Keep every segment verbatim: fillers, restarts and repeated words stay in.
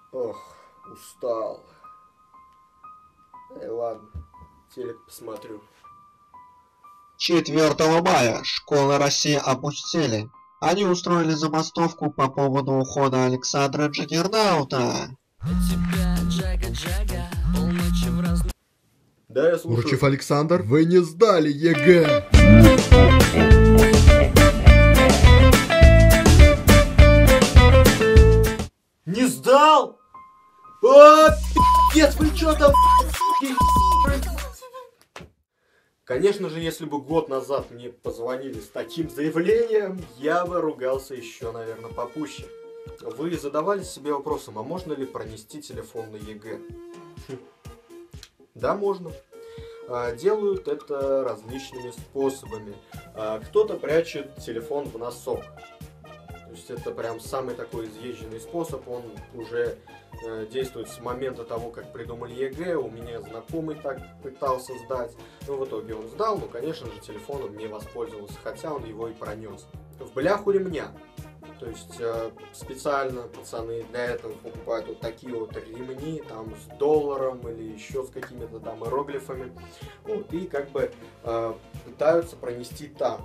Ох, устал. Эй, ладно, телек посмотрю. четвёртого мая школы России опустели. Они устроили забастовку по поводу ухода Александра Джаггернаута. Да, я слушаю. Уручев Александр, вы не сдали ЕГЭ. Не сдал? А, пи***ц, вы чё там? Конечно же, если бы год назад мне позвонили с таким заявлением, я бы ругался еще, наверное, попуще. Вы задавали себе вопросом, а можно ли пронести телефон на ЕГЭ? Хм. Да, можно. А, делают это различными способами. А, кто-то прячет телефон в носок. То есть это прям самый такой изъезженный способ, он уже э, действует с момента того, как придумали ЕГЭ. У меня знакомый так пытался сдать, но в итоге он сдал, но, конечно же, телефоном не воспользовался, хотя он его и пронес. В бляху ремня. То есть э, специально пацаны для этого покупают вот такие вот ремни, там с долларом или еще с какими-то там иероглифами. Вот, и как бы э, пытаются пронести там.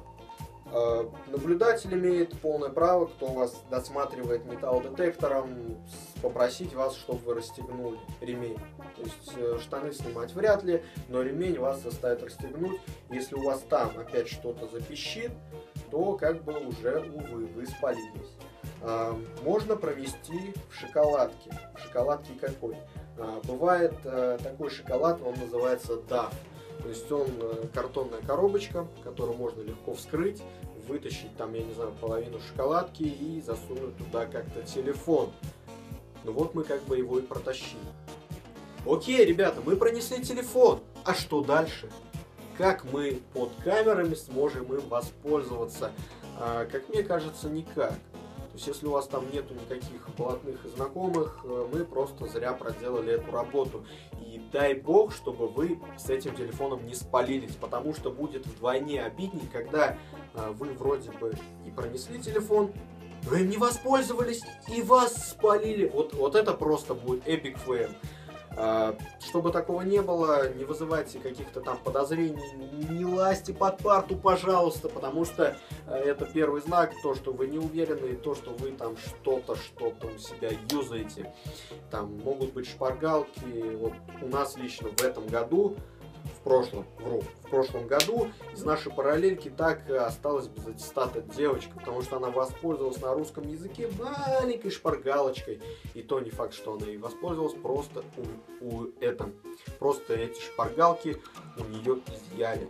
Наблюдатель имеет полное право, кто вас досматривает металлодетектором, попросить вас, чтобы вы расстегнули ремень. То есть штаны снимать вряд ли, но ремень вас заставит расстегнуть. Если у вас там опять что-то запищит, то как бы уже, увы, вы спалились. Можно провести в шоколадке. В шоколадке какой? Бывает такой шоколад, он называется даф. То есть он картонная коробочка, которую можно легко вскрыть, вытащить там, я не знаю, половину шоколадки и засунуть туда как-то телефон. Ну вот мы как бы его и протащили. Окей, ребята, мы пронесли телефон. А что дальше? Как мы под камерами сможем им воспользоваться? А, как мне кажется, никак. То есть, если у вас там нету никаких блатных и знакомых, мы просто зря проделали эту работу. И дай бог, чтобы вы с этим телефоном не спалились, потому что будет вдвойне обиднее, когда а, вы вроде бы и пронесли телефон, но им не воспользовались и вас спалили. Вот, вот это просто будет эпик фейл. А, чтобы такого не было, не вызывайте каких-то там подозрений, не лазьте под парту, пожалуйста, потому что это первый знак, то, что вы не уверены, и то, что вы там что-то, что-то у себя юзаете. Там могут быть шпаргалки. Вот у нас лично в этом году, в прошлом, вру, в прошлом году из нашей параллельки так осталась без аттестата девочка, потому что она воспользовалась на русском языке маленькой шпаргалочкой, и то не факт, что она и воспользовалась, просто у, у этом, просто эти шпаргалки у нее изъяли,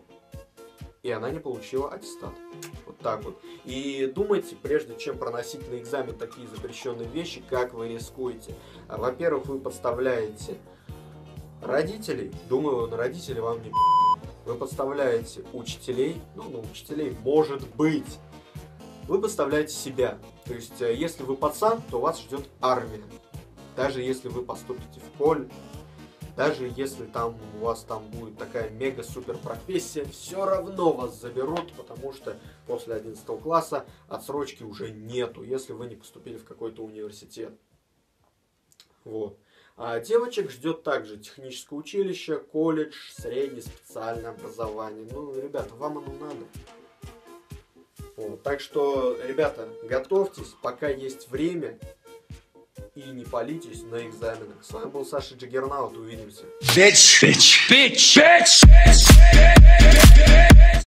и она не получила аттестат. Вот так вот. И думайте, прежде чем проносить на экзамен такие запрещенные вещи, как вы рискуете. Во-первых, вы подставляете родителей, думаю, на родителей вам не вы подставляете учителей, ну, на учителей может быть, вы подставляете себя. То есть, если вы пацан, то вас ждет армия. Даже если вы поступите в колледж, даже если там у вас там будет такая мега-супер профессия, все равно вас заберут, потому что после одиннадцатого класса отсрочки уже нету, если вы не поступили в какой-то университет. Вот. А девочек ждет также техническое училище, колледж, среднее специальное образование. Ну, ребята, вам оно надо. Вот. Так что, ребята, готовьтесь, пока есть время, и не палитесь на экзаменах. С вами был Саша Джаггернаут, увидимся. Bitch, bitch, bitch, bitch.